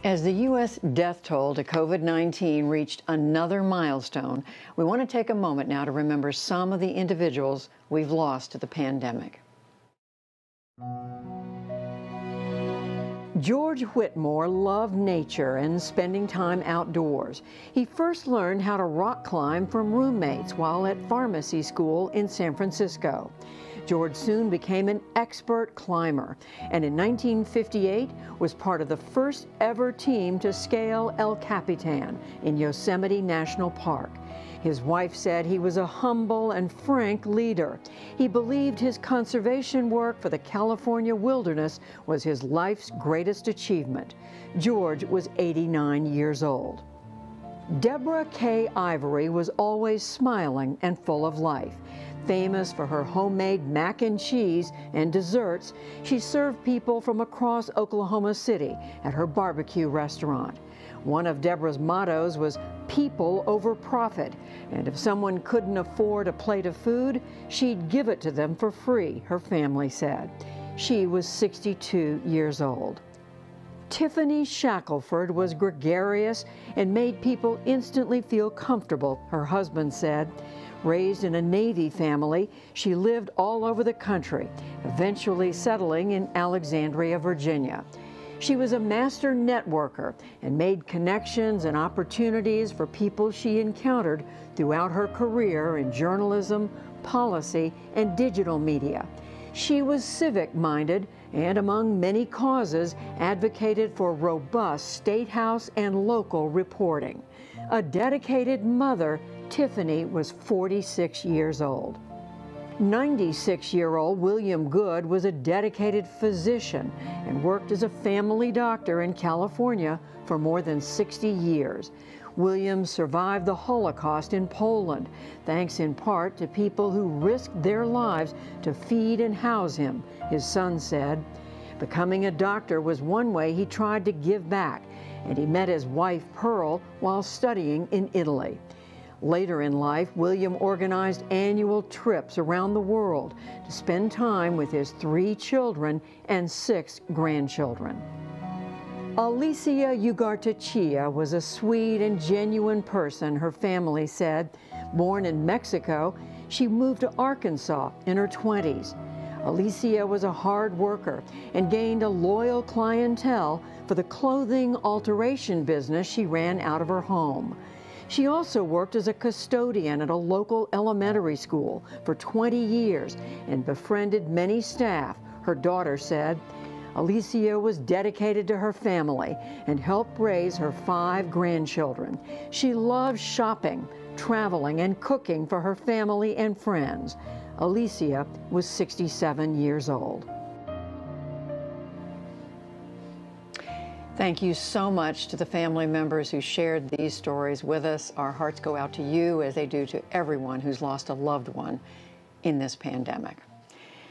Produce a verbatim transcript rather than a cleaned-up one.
As the U S death toll to COVID nineteen reached another milestone, we want to take a moment now to remember some of the individuals we've lost to the pandemic. George Whitmore loved nature and spending time outdoors. He first learned how to rock climb from roommates while at pharmacy school in San Francisco. George soon became an expert climber, and in nineteen fifty-eight was part of the first ever team to scale El Capitan in Yosemite National Park. His wife said he was a humble and frank leader. He believed his conservation work for the California wilderness was his life's greatest achievement. George was eighty-nine years old. Deborah K. Ivory was always smiling and full of life. Famous for her homemade mac and cheese and desserts, she served people from across Oklahoma City at her barbecue restaurant. One of Deborah's mottos was people over profit, and if someone couldn't afford a plate of food, she'd give it to them for free, her family said. She was sixty-two years old. Tiffany Shackelford was gregarious and made people instantly feel comfortable, her husband said. Raised in a Navy family, she lived all over the country, eventually settling in Alexandria, Virginia. She was a master networker and made connections and opportunities for people she encountered throughout her career in journalism, policy, and digital media. She was civic-minded and, among many causes, advocated for robust state house and local reporting. A dedicated mother, Tiffany was forty-six years old. ninety-six-year-old William Good was a dedicated physician and worked as a family doctor in California for more than sixty years. William survived the Holocaust in Poland, thanks in part to people who risked their lives to feed and house him, his son said. Becoming a doctor was one way he tried to give back, and he met his wife Pearl while studying in Italy. Later in life, William organized annual trips around the world to spend time with his three children and six grandchildren. Alicia Ugartechea was a sweet and genuine person, her family said. Born in Mexico, she moved to Arkansas in her twenties. Alicia was a hard worker and gained a loyal clientele for the clothing alteration business she ran out of her home. She also worked as a custodian at a local elementary school for twenty years and befriended many staff, her daughter said. Alicia was dedicated to her family and helped raise her five grandchildren. She loved shopping, traveling, and cooking for her family and friends. Alicia was sixty-seven years old. Thank you so much to the family members who shared these stories with us. Our hearts go out to you as they do to everyone who's lost a loved one in this pandemic.